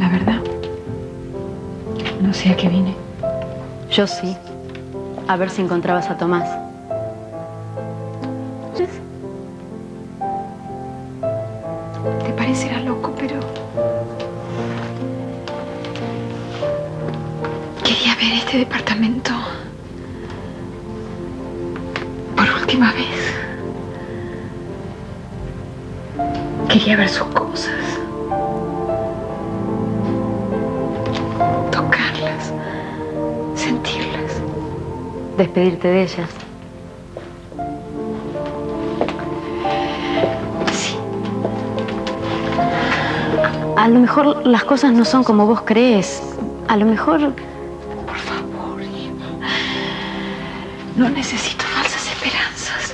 la verdad, no sé a qué vine. Yo sí. A ver si encontrabas a Tomás. Te parecerá loco, pero... quería ver este departamento por última vez. Quería ver sus cosas. Tocarlas. Sentirlas. Despedirte de ellas. Sí. A lo mejor las cosas no son como vos crees. A lo mejor... Por favor, Eva. No necesito falsas esperanzas.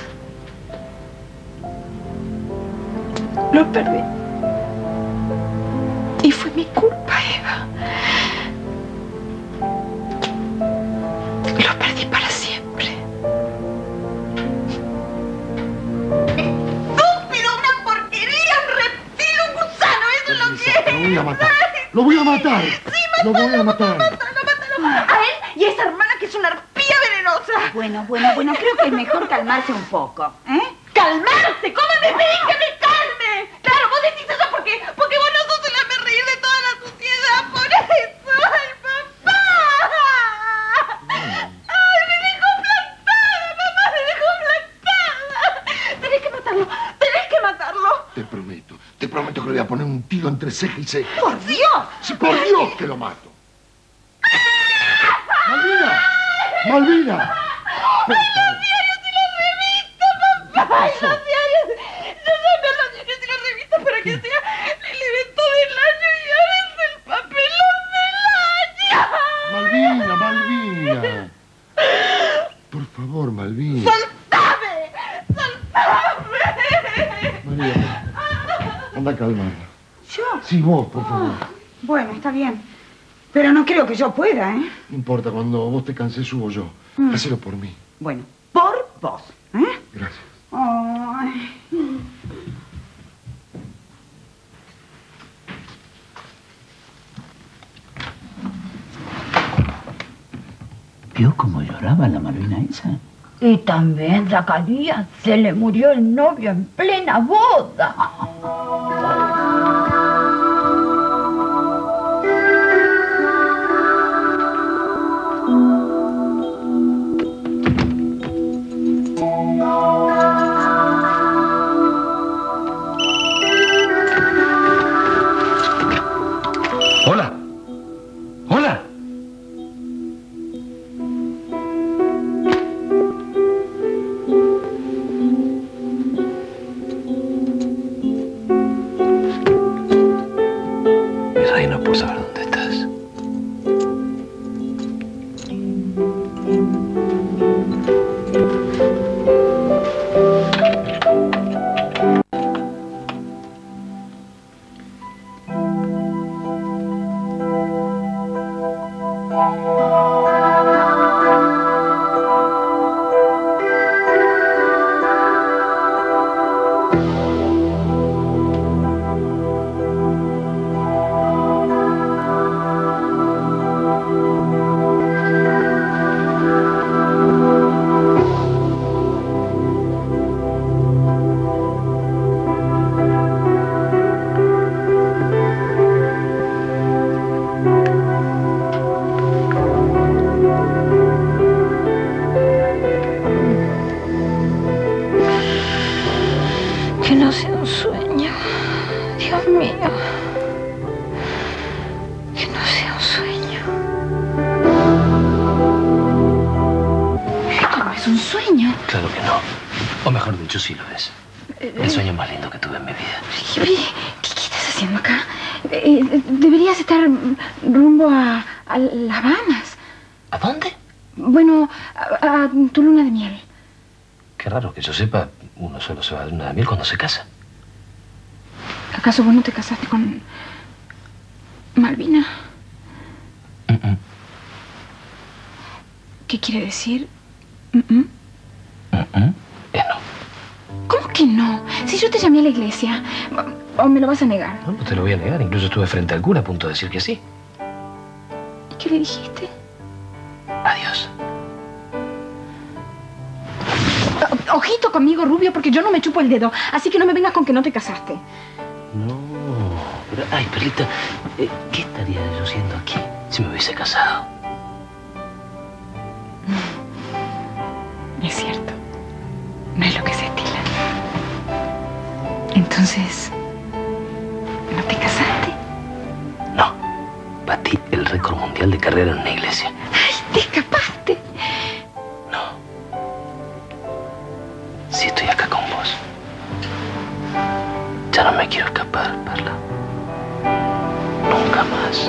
Lo perdí. Y fue mi culpa, Eva. Lo perdí para siempre. ¡Estúpido! ¡Una porquería! ¡Un reptil! ¡Un gusano! ¡Eso es lo que es! Lo voy a matar. ¡Lo voy a matar! ¡Sí, ¡Lo voy a matar! ¡Mátalo! A él y a esa hermana que es una arpía venenosa. Bueno, creo que es mejor calmarse un poco, ¿eh? ¡Calmarse! ¿Cómo me pedís que me calme? Claro, vos decís eso porque vos no sos el hazme reír de toda la sociedad. Por eso. ¡Ay, papá! ¡Ay, me dejó plantada! ¡Mamá, me dejó plantada! Tenés que matarlo. Tenés que matarlo. Te prometo que le voy a poner un tiro entre ceja y ceja. ¡Por Dios! ¡Sí, por Dios que lo mato! ¡Malvina! ¡Malvina! ¡Ay, los diarios y las revistas, papá! ¡Ay, los diarios! Yo llamé a los diarios y las revistas para que sea el evento del año y ahora es el papelón del año. ¡Malvina, Malvina! Por favor, Malvina. ¡Soltame! ¡Soltame! María, anda a calmarla. ¿Yo? Sí, vos, por favor. Bueno, está bien. Pero no creo que yo pueda, ¿eh? No importa, cuando vos te canses subo yo. Hacelo por mí. Bueno, por vos, ¿eh? Gracias. Ay. ¿Vio cómo lloraba la Malvina esa? Y también Zacarías se le murió el novio en plena boda. Hola. Hola. Mi reina, por saber dónde estás. Que no sea un sueño. Dios mío. Que no sea un sueño. Esto no es un sueño. Claro que no. O mejor dicho, sí lo es. El sueño más lindo que tuve en mi vida. ¿Qué estás haciendo acá? Deberías estar rumbo a Las Bahamas. ¿A dónde? Bueno, a tu luna de miel. Qué raro que yo sepa, uno solo se va de luna de miel cuando se casa. ¿Acaso vos no te casaste con Malvina? ¿Qué quiere decir? No. ¿Cómo que que no? Si yo te llamé a la iglesia, ¿o me lo vas a negar? No, no te lo voy a negar. Incluso estuve frente al cura a punto de decir que sí. ¿Y qué le dijiste? Adiós. Ojito conmigo, Rubio, porque yo no me chupo el dedo. Así que no me vengas con que no te casaste. No, pero... Ay, Perlita, ¿qué estaría yo haciendo aquí si me hubiese casado? Es cierto. No es lo que se estila. Entonces, ¿no te casaste? No. Batí el récord mundial de carrera en una iglesia. ¡Ay, te escapaste! No. Sí estoy acá con vos. Ya no me quiero escapar, Perla. Nunca más.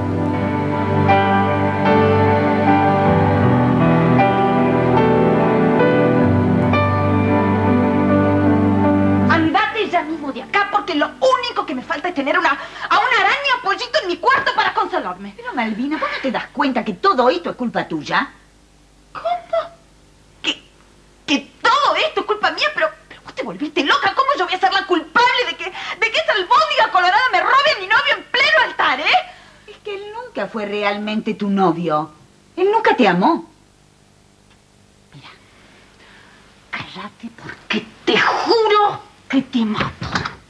Andate ya mismo de acá, porque lo único que me falta es tener a una araña pollito en mi cuarto para consolarme. Pero Malvina, ¿vos no te das cuenta que todo esto es culpa tuya? ¿Cómo? ¿Que todo esto es culpa mía? Pero vos te volviste loca. ¿Cómo yo voy a ser la culpable de que esa albóndiga colorada me robe a mi novio en pleno altar, Es que él nunca fue realmente tu novio. Él nunca te amó. Mira, cállate porque te juro que te mato.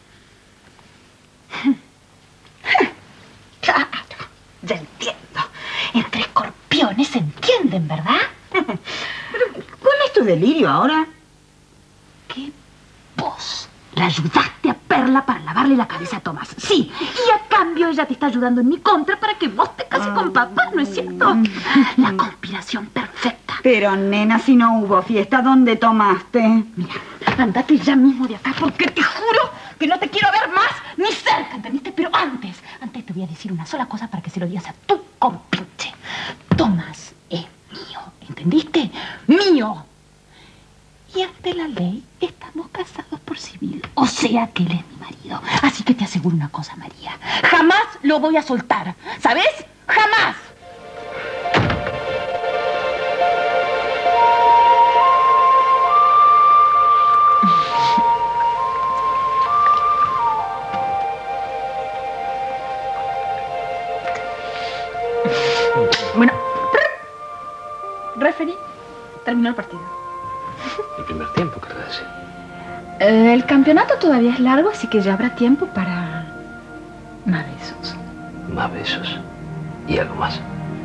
Claro, ya entiendo. Entre escorpiones se entienden, ¿verdad? Pero, ¿cuál es tu delirio ahora? Que vos la ayudaste a Perla para lavarle la cabeza a Tomás. Sí, y a cambio ella te está ayudando en mi contra para que vos te cases con papá, ¿no es cierto? La conspiración perfecta. Pero, nena, si no hubo fiesta, ¿dónde tomaste? Mira, andate ya mismo de acá porque te juro que no te quiero ver más ni cerca, ¿entendiste? Pero antes te voy a decir una sola cosa para que se lo digas a tu compinche. Tomás es mío, ¿entendiste? ¡Mío! Y ante la ley estamos casados por civil. O sea que él es mi marido. Así que te aseguro una cosa, María. Jamás lo voy a soltar. ¿Sabes? ¡Jamás! Bueno, referee, terminó el partido. El primer tiempo, querrás decir. El campeonato todavía es largo, así que ya habrá tiempo para más besos. Más besos. ¿Y algo más?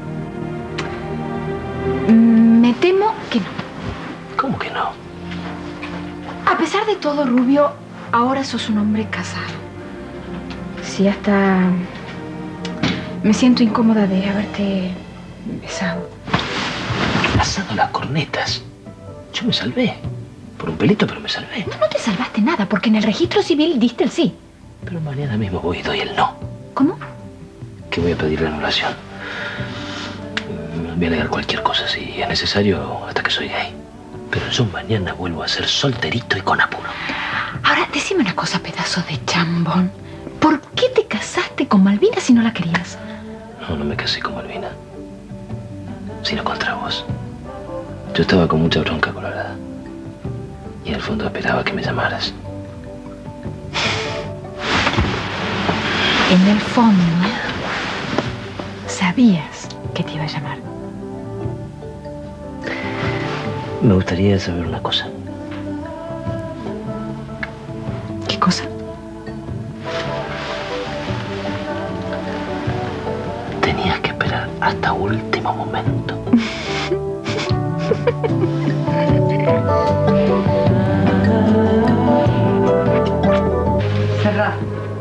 Me temo que no. ¿Cómo que no? A pesar de todo, Rubio, ahora sos un hombre casado. Sí, hasta me siento incómoda de haberte besado. Pasado las cornetas. Yo me salvé. Por un pelito, pero me salvé. No te salvaste nada, porque en el registro civil diste el sí. Pero mañana mismo voy y doy el no. ¿Cómo? Que voy a pedir la anulación. Voy a negar cualquier cosa si es necesario hasta que soy gay. Pero yo mañana vuelvo a ser solterito y con apuro. Ahora, decime una cosa, pedazo de chambón. ¿Por qué te casaste con Malvina si no la querías? No, no me casé con Malvina. Sino contra vos. Yo estaba con mucha bronca colorada. Y en el fondo esperaba que me llamaras. En el fondo, sabías que te iba a llamar. Me gustaría saber una cosa. ¿Qué cosa? Tenías que esperar hasta último momento. Cerrá.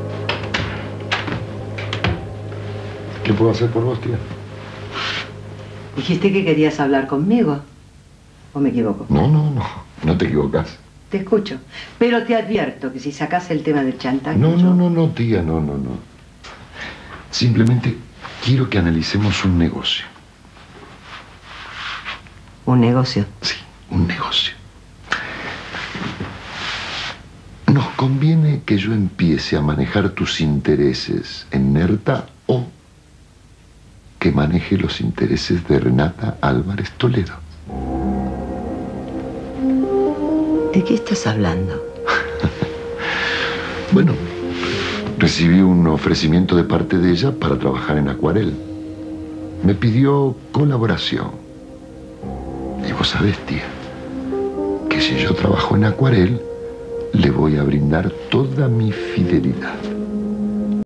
¿Qué puedo hacer por vos, tía? Dijiste que querías hablar conmigo. ¿O me equivoco? No te equivocas. Te escucho. Pero te advierto que si sacas el tema del chantaje... No, tía, no. Simplemente quiero que analicemos un negocio. ¿Un negocio? Sí, un negocio. ¿Nos conviene que yo empiece a manejar tus intereses en Nerta o que maneje los intereses de Renata Álvarez Toledo? ¿De qué estás hablando? Bueno, recibí un ofrecimiento de parte de ella para trabajar en acuarel. Me pidió colaboración. Y vos sabés, tía, que si yo trabajo en acuarel, le voy a brindar toda mi fidelidad.